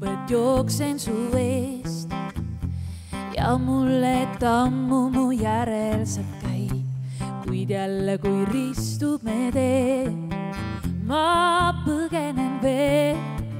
tundub, et jooksen su eest ja mulle tammu mu järel sa käid, kuid jälle kui ristub me tee, ma põgenen veel.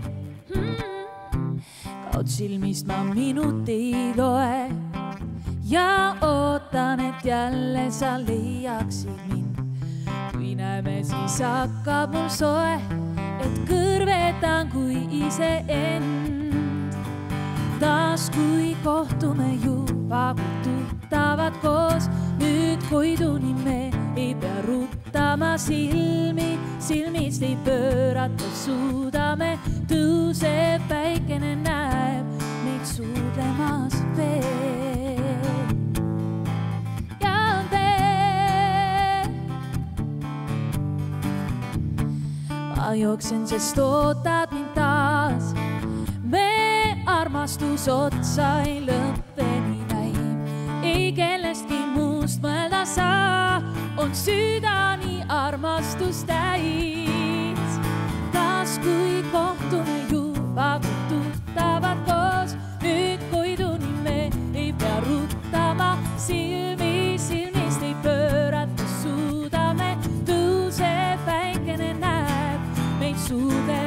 Kaod silmist ma minuteid loe ja ootan, et jälle sa leiaksid mind. Kui näeme, siis hakkab mul soe, et kõrvetan kui ise end. Taas kui kohtume juba kui tuttavad koos, nüüd koiduni me ei pea ruttama silmi, silmist ei pöörata suudame, tõuseb päikene näeb meid suudlemas veel. Ja veel ma jooksen, sest ootad mind taas, me armastus otsa ei lõppeni näib, ei kellestki muust mõelda saa, on südani armastus täis. Taas kui kohtume juba kui tuttavad koos, nüüd koiduni me ei pea ruttama silmi, silmist ei pöörata suudame, tõuseb päikene näeb meid suude